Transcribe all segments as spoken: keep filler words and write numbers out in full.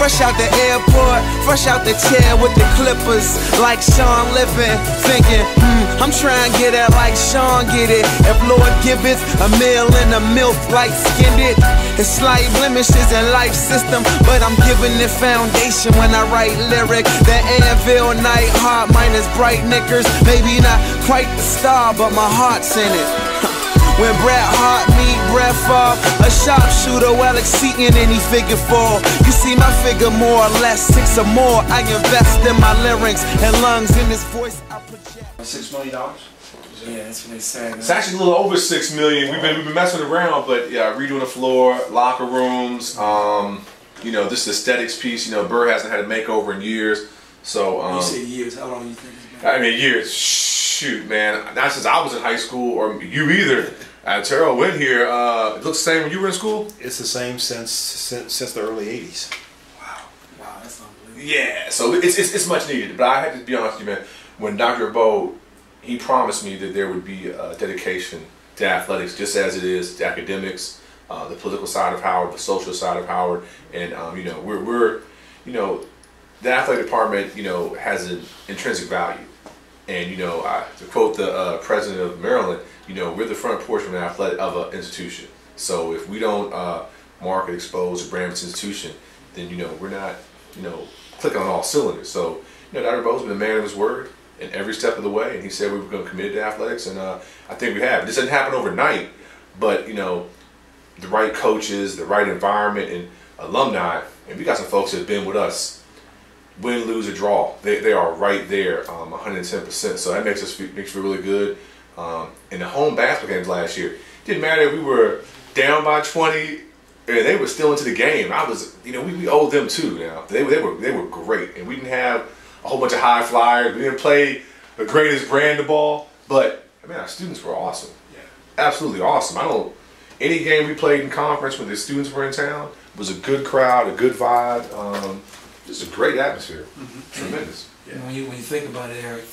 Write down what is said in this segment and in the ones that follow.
Fresh out the airport, fresh out the chair with the clippers, like Sean Lippin, thinking, hmm, I'm trying to get it like Sean get it. If Lord giveth a meal and a milk light skinned it, it's slight blemishes in life system, but I'm giving it foundation when I write lyric. The Anvil night heart minus bright knickers, maybe not quite the star, but my heart's in it. When Bret Hart meet Brett Favre, a sharpshooter well exceeding any figure four. You see my figure more or less, six or more. I invest in my lyrics and lungs in this voice I project. Six million dollars? Yeah, that's what they say. It's actually a little over six million. We've been we've been messing around, but yeah, redoing the floor, locker rooms, um, you know, this aesthetics piece. You know, Burr hasn't had a makeover in years, so. Um, you say years? How long do you think it's been? I mean, years. Shoot, man. Not since I was in high school, or you either. Uh, Terrell went here. Uh, it looks the same when you were in school? It's the same since since, since the early eighties. Wow. Wow, that's unbelievable. Yeah, so it's, it's, it's much needed. But I had to be honest with you, man. When Doctor Bo, he promised me that there would be a dedication to athletics, just as it is to academics, uh, the political side of Howard, the social side of Howard. And, um, you know, we're, we're, you know, the athletic department, you know, has an intrinsic value. And, you know, I, to quote the uh, president of Maryland, you know, we're the front porch of an athletic of an institution. So if we don't uh, market, expose, or brand this institution, then, you know, we're not, you know, clicking on all cylinders. So, you know, Doctor Bo's been a man of his word in every step of the way, and he said we were going to commit to athletics, and uh, I think we have. This doesn't happen overnight, but, you know, the right coaches, the right environment, and alumni, and we got some folks that have been with us, win, lose, or draw. They, they are right there, um, one hundred ten percent. So that makes us feel, makes us feel really good. Um, in the home basketball games last year, it didn't matter if we were down by twenty, and they were still into the game. I was, you know, we, we owed them too. Now they, they were they were great, and we didn't have a whole bunch of high flyers. We didn't play the greatest brand of ball, but I mean, our students were awesome. Yeah, absolutely awesome. I don't. Any game we played in conference when the students were in town was a good crowd, a good vibe. Um, just a great atmosphere. Mm-hmm. Tremendous. Yeah. When you when you think about it, Eric,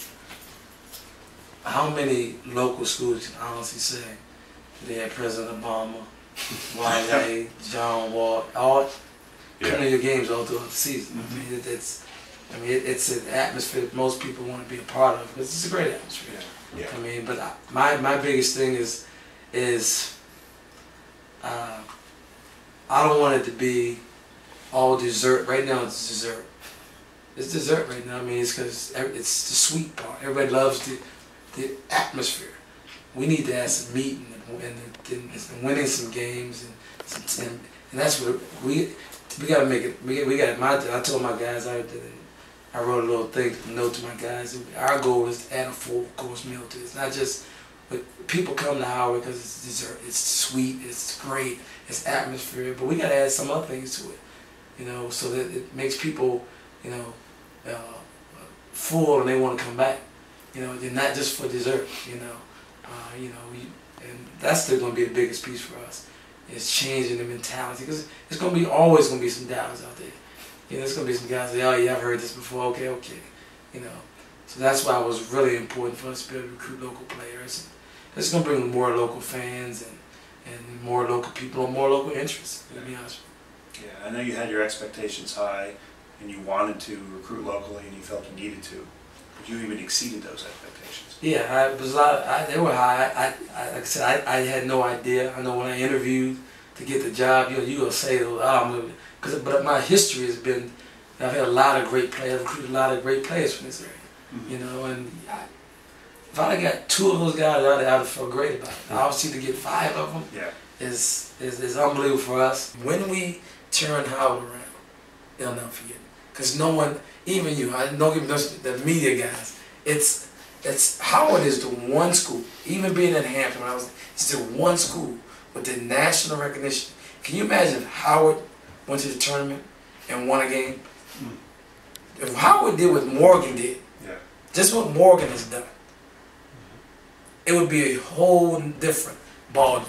how many local schools can honestly say they had President Obama, Wale, John Wall, all yeah. coming to your games all throughout the season? Mm-hmm. I mean, it, it's, I mean, it, it's an atmosphere that most people want to be a part of because it's a great atmosphere. Yeah. Yeah. I mean, but I, my my biggest thing is is uh, I don't want it to be all dessert. Right now, it's dessert. It's dessert right now. I mean, it's because it's the sweet part. Everybody loves the the atmosphere. We need to have some meat and, and, and, and winning some games, and, some, and and that's what we we gotta make it. We we got my. I told my guys I did. I wrote a little thing, note to my guys. Our goal is to add a full course meal to it. It's not just, but people come to Howard because it's dessert. It's sweet. It's great. It's atmosphere. But we gotta add some other things to it, you know, so that it makes people, you know, uh, full and they want to come back. You know, and not just for dessert. You know, uh, you know, we, and that's still gonna be the biggest piece for us. Is changing the mentality because it's gonna be always gonna be some doubters out there. You know, there's gonna be some guys that say, oh yeah, I've heard this before. Okay, okay. You know, so that's why it was really important for us to be able to recruit local players. It's gonna bring more local fans and and more local people and more local interests. To be honest with you. Yeah, I know you had your expectations high, and you wanted to recruit locally, and you felt you needed to. But you even exceeded those expectations. Yeah, I was a lot. Of, I, they were high. I, I, like I said, I, I had no idea. I know when I interviewed to get the job, you know, you gonna say, oh, I'm gonna, cause, but my history has been, I've had a lot of great players, I've recruited a lot of great players from this area, mm-hmm. you know, and I, if I got two of those guys, I'd, I'd feel great about it. Mm-hmm. Obviously, to get five of them yeah. is, is is unbelievable for us. When we turn Howard around, they'll never forget. Because no one, even you, I don't give the media guys, it's it's Howard is the one school, even being in Hampton when I was, it's the one school with the national recognition. Can you imagine if Howard went to the tournament and won a game? Mm. If Howard did what Morgan did, yeah. just what Morgan has done, mm-hmm. it would be a whole different ballgame.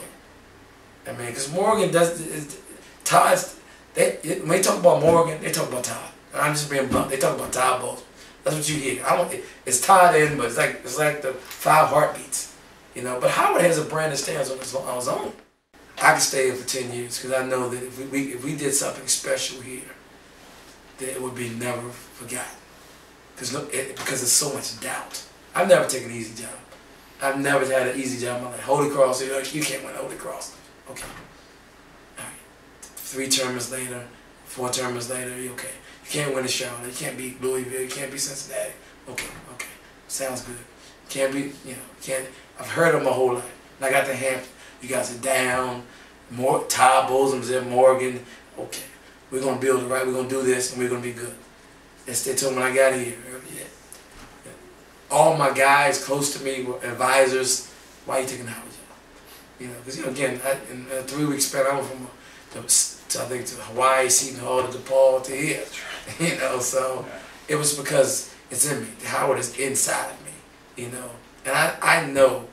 I mean, because Morgan does, it, Todd's, they, when they talk about Morgan, they talk about Todd. I'm just being blunt. They talk about Todd Bowles. That's what you hear. I don't. It's Todd in, but it's like it's like the five heartbeats, you know. But Howard has a brand that stands on his, on his own. I could stay here for ten years because I know that if we if we did something special here, that it would be never forgotten. Because look, it, because there's so much doubt. I've never taken an easy job. I've never had an easy job. I'm like, Holy Cross, you can't win Holy Cross. Okay. All right. Three terms later, four terms later, you okay. You can't win a Charlotte. You can't beat Louisville. You can't beat Cincinnati. Okay, okay. Sounds good. Can't be, you know, can't. I've heard them my whole life. And I got the Hampton. You guys are down. More Todd Bosum's in Morgan. Okay. We're going to build it right. We're going to do this, and we're going to be good. That's they told me when I got here. Yeah. Yeah. All my guys close to me were advisors. Why are you taking a Howard job? You know, because, you know, again, I, in a three-week span, I went from, to, to, I think, to Hawaii, Seton Hall, to DePaul, to here. You know, so it was because it's in me. Howard is inside of me, you know. And I, I know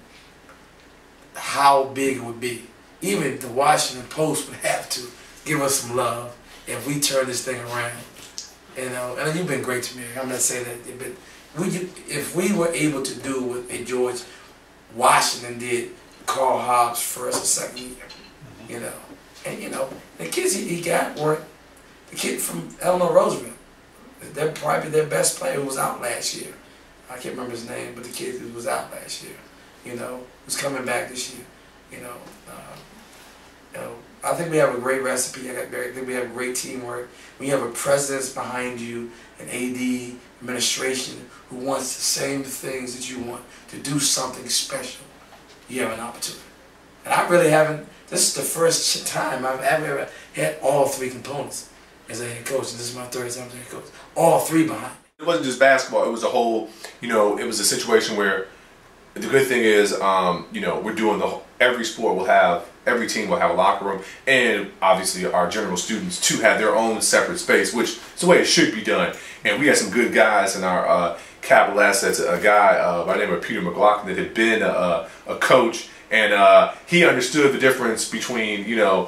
how big it would be. Even the Washington Post would have to give us some love if we turn this thing around. You know, and you've been great to me. I'm not saying that, but we, if we were able to do what a George Washington did, Carl Hobbs first or second year, you know, and you know, the kids he, he got were the kid from Eleanor Roosevelt. They're probably their best player who was out last year. I can't remember his name, but the kid who was out last year, you know, who's coming back this year, you know. Um, you know, I think we have a great recipe. I, got very, I think we have great teamwork. When you have a president behind you, an A D, administration who wants the same things that you want, to do something special, you have an opportunity. And I really haven't, this is the first time I've ever had all three components as a head coach. And this is my third time as a head coach. All three behind me. It wasn't just basketball. It was a whole, you know, it was a situation where the good thing is, um, you know, we're doing the whole, every sport will have, every team will have a locker room, and obviously our general students too have their own separate space, which is the way it should be done. And we had some good guys in our uh, capital assets. A guy uh, by the name of Peter McLaughlin that had been a, a coach, and uh, he understood the difference between, you know,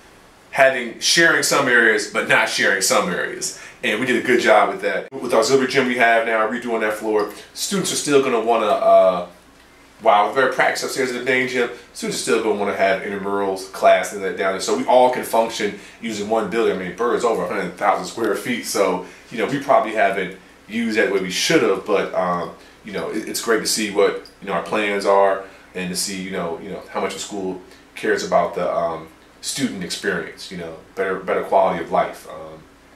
having sharing some areas but not sharing some areas. And we did a good job with that. With our auxiliary gym we have now, redoing that floor, students are still going to want to, uh, while we're practice upstairs at the main gym, students are still going to want to have intramurals, class, and that down there. So we all can function using one building. I mean, Bird's over one hundred thousand square feet, so, you know, we probably haven't used that the way we should have, but, um, you know, it, it's great to see what, you know, our plans are, and to see, you know, you know, how much the school cares about the um, student experience, you know, better, better quality of life. Um,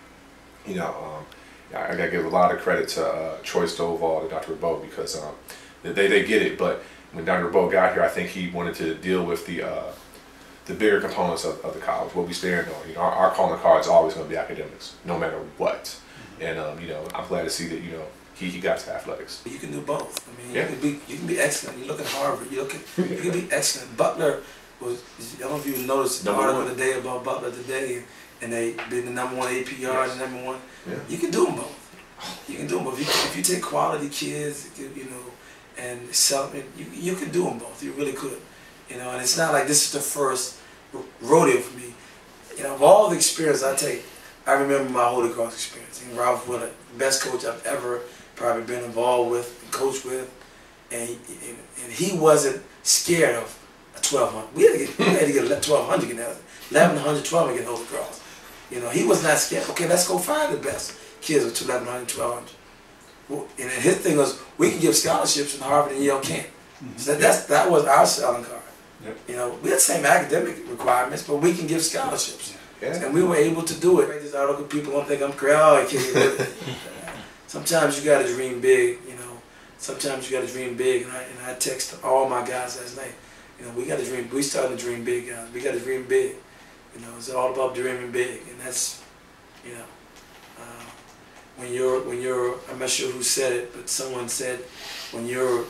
You know, um, I, I got to give a lot of credit to uh, Troy Stovall and Doctor Bowe, because um, they they get it. But when Doctor Bowe got here, I think he wanted to deal with the uh, the bigger components of, of the college, what we stand on. You know, our, our calling card is always going to be academics, no matter what. And um, you know, I'm glad to see that, you know, he he got to athletics. You can do both. I mean, yeah. you can be you can be excellent. You look at Harvard. You look at you can be excellent. Butler was. I don't know if you noticed the article one. today about Butler today. And they been the number one A P R, yes. the number one. Yeah. You can do them both. You can do them both. If you, if you take quality kids, you know, and sell them, you you can do them both. You really could, you know. And it's not like this is the first rodeo for me. You know, of all the experience I take, I remember my Holy Cross experience. And Ralph Willett, best coach I've ever probably been involved with and coached with, and he, and, and he wasn't scared of a twelve hundred. We had to get we had to get twelve hundred to get eleven hundred, twelve hundred to get Holy Cross. You know, he was not scared. Okay, let's go find the best kids with eleven hundred, twelve hundred. Well, and his thing was, we can give scholarships and Harvard and Yale can't. Mm-hmm. So that, that's, that was our selling card. Yep. You know, we had the same academic requirements, but we can give scholarships. Yeah. And we were able to do it. This article, people don't think I'm crazy. Oh, I can't. Sometimes you got to dream big, you know. Sometimes you got to dream big. And I, and I texted all my guys last night. You know, we got to dream. We started to dream big, guys. We got to dream big. You know, it's all about dreaming big, and that's, you know, uh, when you're, when you're, I'm not sure who said it, but someone said, when your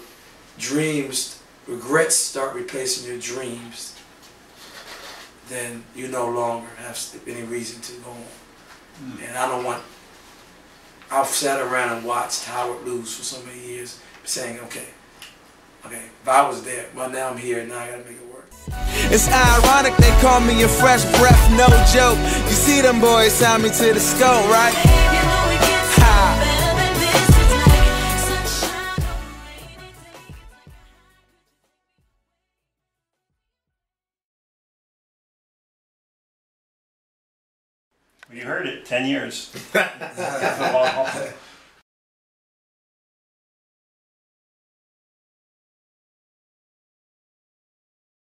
dreams, regrets start replacing your dreams, then you no longer have any reason to go on. Mm. And I don't want, I've sat around and watched Howard lose for so many years, saying, okay, okay, if I was there, well now I'm here, now I gotta make it work. It's ironic they call me a fresh breath, no joke. You see them boys sign me to the scope, right? Ha. You heard it, ten years. For the long haul.